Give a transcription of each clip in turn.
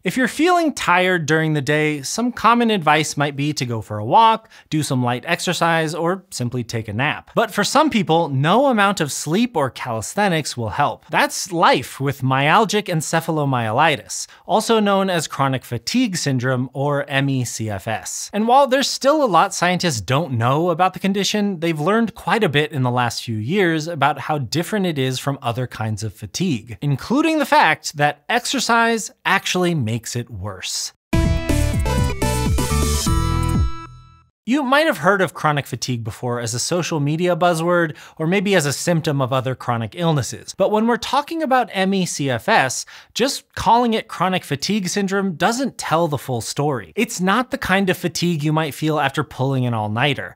If you're feeling tired during the day, some common advice might be to go for a walk, do some light exercise, or simply take a nap. But for some people, no amount of sleep or calisthenics will help. That's life with myalgic encephalomyelitis, also known as chronic fatigue syndrome or ME/CFS. And while there's still a lot scientists don't know about the condition, they've learned quite a bit in the last few years about how different it is from other kinds of fatigue, including the fact that exercise actually makes it worse. You might have heard of chronic fatigue before as a social media buzzword, or maybe as a symptom of other chronic illnesses. But when we're talking about ME/CFS, just calling it chronic fatigue syndrome doesn't tell the full story. It's not the kind of fatigue you might feel after pulling an all-nighter.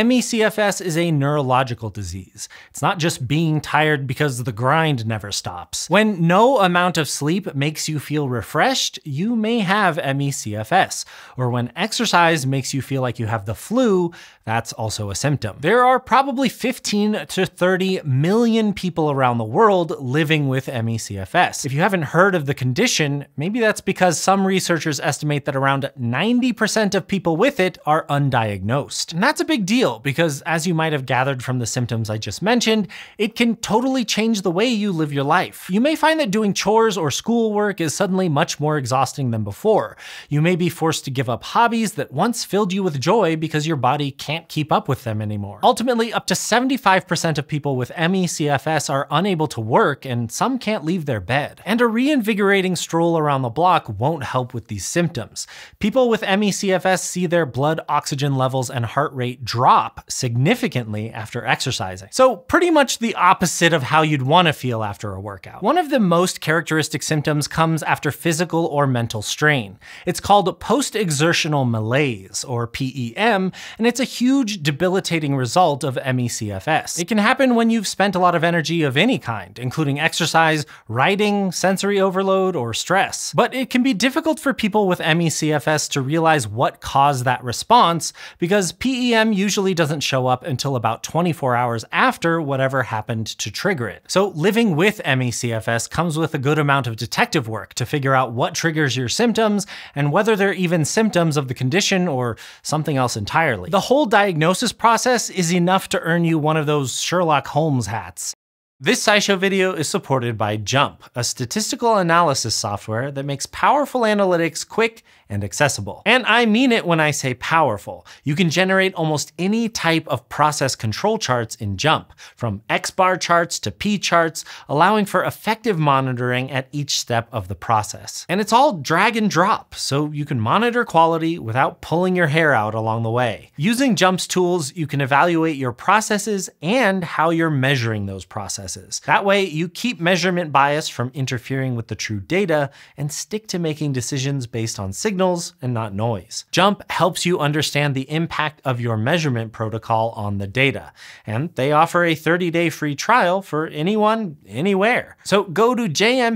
ME/CFS is a neurological disease. It's not just being tired because the grind never stops. When no amount of sleep makes you feel refreshed, you may have ME/CFS. Or when exercise makes you feel like you have the flu, that's also a symptom. There are probably 15 to 30 million people around the world living with ME/CFS. If you haven't heard of the condition, maybe that's because some researchers estimate that around 90% of people with it are undiagnosed. And that's a big deal because, as you might have gathered from the symptoms I just mentioned, it can totally change the way you live your life. You may find that doing chores or schoolwork is suddenly much more exhausting than before. You may be forced to give up hobbies that once filled you with joy because your body can't keep up with them anymore. Ultimately, up to 75% of people with ME/CFS are unable to work, and some can't leave their bed. And a reinvigorating stroll around the block won't help with these symptoms. People with ME/CFS see their blood oxygen levels and heart rate drop significantly after exercising. So pretty much the opposite of how you'd want to feel after a workout. One of the most characteristic symptoms comes after physical or mental strain. It's called post-exertional malaise, or PEM, and it's a huge debilitating result of ME/CFS. It can happen when you've spent a lot of energy of any kind, including exercise, writing, sensory overload, or stress. But it can be difficult for people with ME/CFS to realize what caused that response, because PEM usually doesn't show up until about 24 hours after whatever happened to trigger it. So living with ME/CFS comes with a good amount of detective work to figure out what triggers your symptoms and whether they're even symptoms of the condition or something else entirely. The whole diagnosis process is enough to earn you one of those Sherlock Holmes hats. This SciShow video is supported by Jump, a statistical analysis software that makes powerful analytics quick and accessible. And I mean it when I say powerful. You can generate almost any type of process control charts in Jump, from X-bar charts to P-charts, allowing for effective monitoring at each step of the process. And it's all drag and drop, so you can monitor quality without pulling your hair out along the way. Using Jump's tools, you can evaluate your processes and how you're measuring those processes. That way, you keep measurement bias from interfering with the true data and stick to making decisions based on signals and not noise. Jump helps you understand the impact of your measurement protocol on the data, and they offer a 30-day free trial for anyone, anywhere. So go to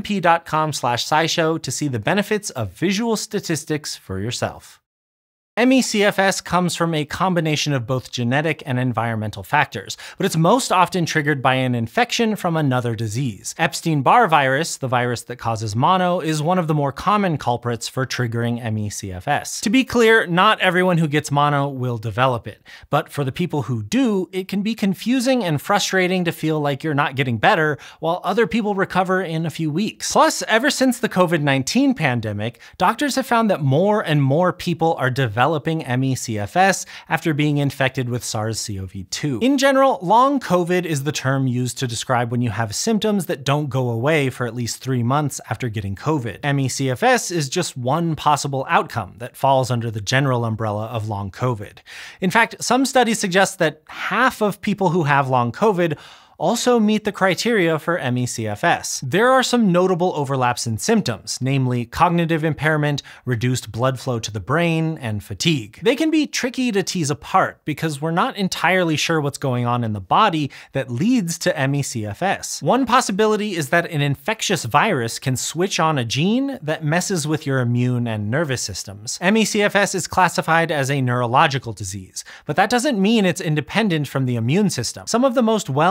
jmp.com/scishow to see the benefits of visual statistics for yourself. ME/CFS comes from a combination of both genetic and environmental factors, but it's most often triggered by an infection from another disease. Epstein-Barr virus, the virus that causes mono, is one of the more common culprits for triggering ME/CFS. To be clear, not everyone who gets mono will develop it, but for the people who do, it can be confusing and frustrating to feel like you're not getting better while other people recover in a few weeks. Plus, ever since the COVID-19 pandemic, doctors have found that more and more people are developing ME/CFS after being infected with SARS-CoV-2. In general, long COVID is the term used to describe when you have symptoms that don't go away for at least 3 months after getting COVID. ME/CFS is just one possible outcome that falls under the general umbrella of long COVID. In fact, some studies suggest that half of people who have long COVID also meet the criteria for ME/CFS. There are some notable overlaps in symptoms, namely cognitive impairment, reduced blood flow to the brain, and fatigue. They can be tricky to tease apart because we're not entirely sure what's going on in the body that leads to ME/CFS. One possibility is that an infectious virus can switch on a gene that messes with your immune and nervous systems. ME/CFS is classified as a neurological disease, but that doesn't mean it's independent from the immune system. Some of the most well-known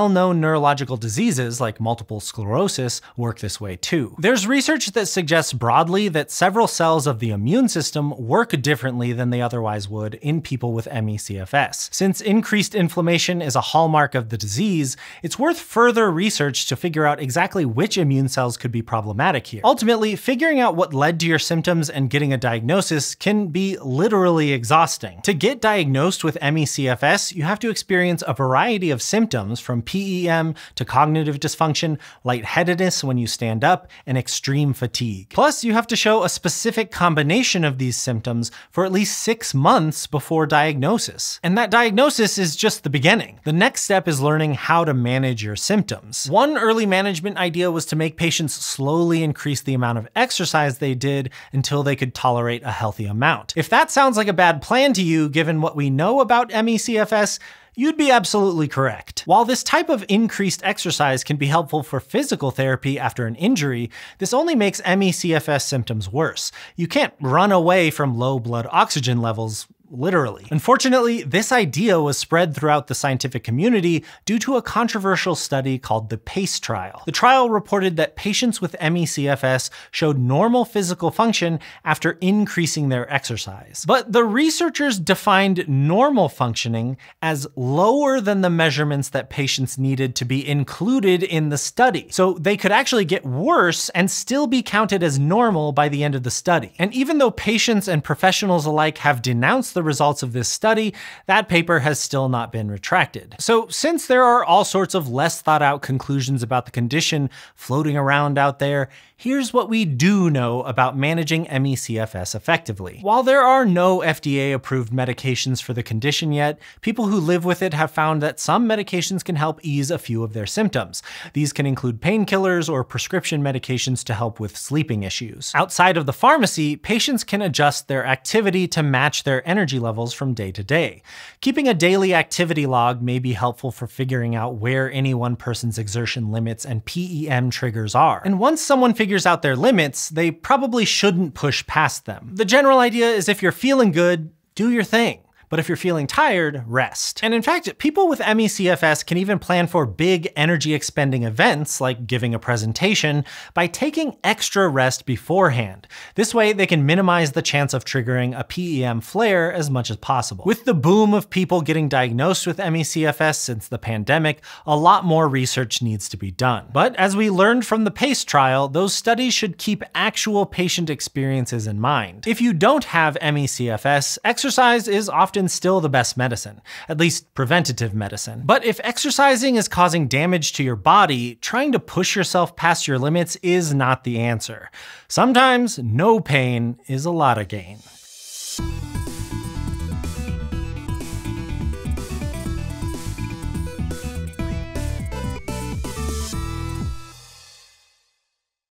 neurological diseases, like multiple sclerosis, work this way too. There's research that suggests broadly that several cells of the immune system work differently than they otherwise would in people with ME/CFS. Since increased inflammation is a hallmark of the disease, it's worth further research to figure out exactly which immune cells could be problematic here. Ultimately, figuring out what led to your symptoms and getting a diagnosis can be literally exhausting. To get diagnosed with ME/CFS, you have to experience a variety of symptoms from PEM to cognitive dysfunction, lightheadedness when you stand up, and extreme fatigue. Plus, you have to show a specific combination of these symptoms for at least 6 months before diagnosis. And that diagnosis is just the beginning. The next step is learning how to manage your symptoms. One early management idea was to make patients slowly increase the amount of exercise they did until they could tolerate a healthy amount. If that sounds like a bad plan to you, given what we know about ME/CFS, you'd be absolutely correct. While this type of increased exercise can be helpful for physical therapy after an injury, this only makes ME/CFS symptoms worse. You can't run away from low blood oxygen levels, literally. Unfortunately, this idea was spread throughout the scientific community due to a controversial study called the PACE trial. The trial reported that patients with ME/CFS showed normal physical function after increasing their exercise. But the researchers defined normal functioning as lower than the measurements that patients needed to be included in the study. So they could actually get worse and still be counted as normal by the end of the study. And even though patients and professionals alike have denounced the results of this study, that paper has still not been retracted. So since there are all sorts of less thought out conclusions about the condition floating around out there, here's what we do know about managing ME/CFS effectively. While there are no FDA-approved medications for the condition yet, people who live with it have found that some medications can help ease a few of their symptoms. These can include painkillers or prescription medications to help with sleeping issues. Outside of the pharmacy, patients can adjust their activity to match their energy levels from day to day. Keeping a daily activity log may be helpful for figuring out where any one person's exertion limits and PEM triggers are. And once someone figures out their limits, they probably shouldn't push past them. The general idea is if you're feeling good, do your thing. But if you're feeling tired, rest. And in fact, people with ME/CFS can even plan for big energy expending events, like giving a presentation, by taking extra rest beforehand. This way, they can minimize the chance of triggering a PEM flare as much as possible. With the boom of people getting diagnosed with ME/CFS since the pandemic, a lot more research needs to be done. But as we learned from the PACE trial, those studies should keep actual patient experiences in mind. If you don't have ME/CFS, exercise is often still the best medicine, at least preventative medicine. But if exercising is causing damage to your body, trying to push yourself past your limits is not the answer. Sometimes no pain is a lot of gain.